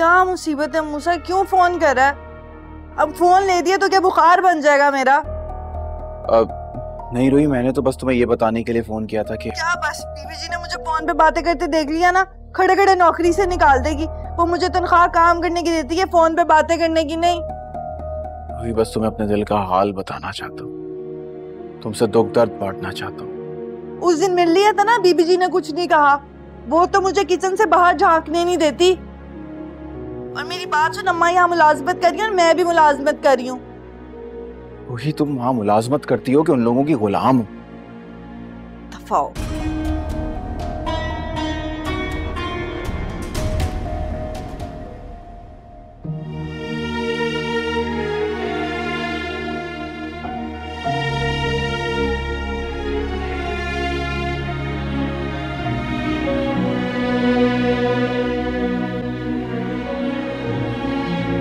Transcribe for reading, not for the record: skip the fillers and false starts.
क्या मुसीबत है मूसा, क्यों फोन कर रहा है? अब फोन ले दिया तो क्या बुखार बन जाएगा मेरा? नहीं रोही, मैंने तो बस तुम्हें ये बताने के लिए फोन किया था कि क्या बस बीबी जी ने मुझे फोन पे बातें करते देख लिया ना, खड़े खड़े नौकरी से निकाल देगी। वो मुझे तनख्वाह काम करने की देती है, फोन पे बातें करने की नहीं। रोही बस तुम्हें अपने दिल का हाल बताना चाहता हूँ, तुमसे दुख दर्द बांटना चाहता हूँ। उस दिन मिल लिया था ना, बीबी जी ने कुछ नहीं कहा। वो तो मुझे किचन से बाहर झांकने नहीं देती। और मेरी बात सुन, अम्मा यहाँ मुलाजमत कर रही है और मैं भी मुलाजमत कर रही हूँ। रोही तुम वहां मुलाजमत करती हो कि उन लोगों की गुलाम हो? दफा हो।